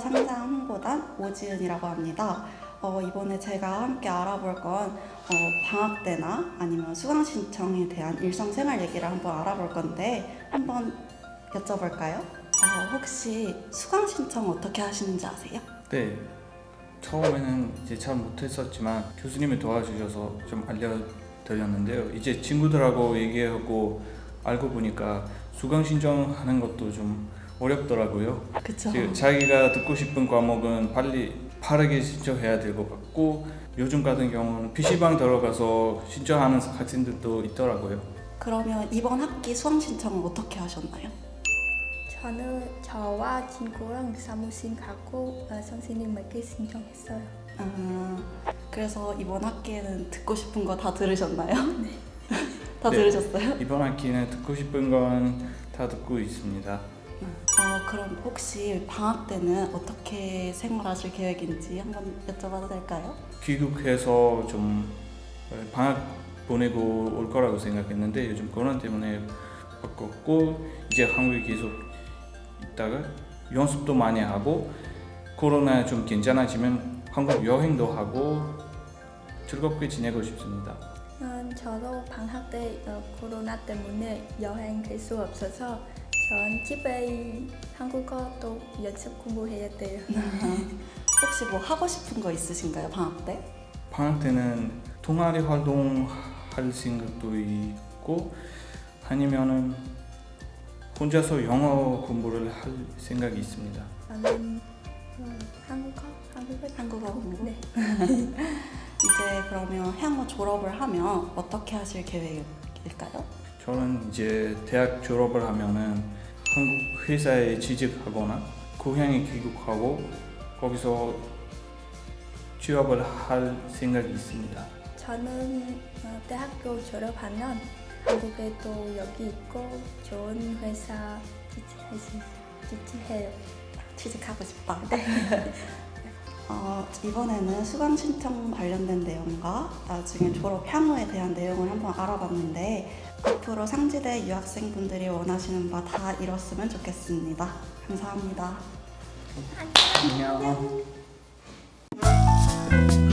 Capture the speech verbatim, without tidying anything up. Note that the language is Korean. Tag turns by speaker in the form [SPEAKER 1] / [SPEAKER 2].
[SPEAKER 1] 상장 홍보단 오지은이라고 합니다. 어, 이번에 제가 함께 알아볼 건 어, 방학 때나 아니면 수강 신청에 대한 일상생활 얘기를 한번 알아볼 건데 한번 여쭤볼까요? 어, 혹시 수강 신청 어떻게 하시는지 아세요?
[SPEAKER 2] 네, 처음에는 이제 잘 못했었지만 교수님이 도와주셔서 좀 알려드렸는데요. 이제 친구들하고 얘기하고 알고 보니까 수강 신청하는 것도 좀 어렵더라고요.
[SPEAKER 1] 그쵸.
[SPEAKER 2] 자기가 듣고 싶은 과목은 빨리 빠르게 신청해야 될 것 같고, 요즘 같은 경우는 피시방 들어가서 신청하는 학생들도 있더라고요.
[SPEAKER 1] 그러면 이번 학기 수강 신청은 어떻게 하셨나요?
[SPEAKER 3] 저는 저와 친구랑 사무실 가고 어, 선생님에게 신청했어요.
[SPEAKER 1] 아, 그래서 이번 학기에는 듣고 싶은 거 다 들으셨나요?
[SPEAKER 3] 네.
[SPEAKER 1] 다
[SPEAKER 2] 네,
[SPEAKER 1] 들으셨어요?
[SPEAKER 2] 이번 학기는 듣고 싶은 건 다 듣고 있습니다.
[SPEAKER 1] 어, 그럼 혹시 방학 때는 어떻게 생활하실 계획인지 한번 여쭤봐도 될까요?
[SPEAKER 2] 귀국해서 좀 방학 보내고 올 거라고 생각했는데 요즘 코로나 때문에 바꿨고, 이제 한국에 계속 있다가 연습도 많이 하고 코로나 좀 괜찮아지면 한국 여행도 하고 즐겁게 지내고 싶습니다.
[SPEAKER 3] 음, 저도 방학 때 어, 코로나 때문에 여행 갈 수 없어서 전 집에 한국어 또 연습 공부해야 돼요.
[SPEAKER 1] 혹시 뭐 하고 싶은 거 있으신가요, 방학 때?
[SPEAKER 2] 방학 때는 동아리 활동할 생각도 있고, 아니면은 혼자서 영어 공부를 할 생각이 있습니다.
[SPEAKER 3] 저는 어, 한국어, 한국어,
[SPEAKER 1] 한국어 공부?
[SPEAKER 3] 네.
[SPEAKER 1] 이제 그러면 향후 졸업을 하면 어떻게 하실 계획일까요?
[SPEAKER 2] 저는 이제 대학 졸업을 하면은 한국 회사에 취직하거나 고향에 귀국하고 거기서 취업을 할 생각이 있습니다.
[SPEAKER 3] 저는 어, 대학교 졸업하면 한국에 또 여기 있고 좋은 회사 취직할 수 취직해요.
[SPEAKER 1] 취직하고 싶다. 네. 어, 이번에는 수강 신청 관련된 내용과 나중에 졸업 향후에 대한 내용을 한번 알아봤는데 앞으로 상지대 유학생분들이 원하시는 바 다 이뤘으면 좋겠습니다. 감사합니다.
[SPEAKER 2] 안녕.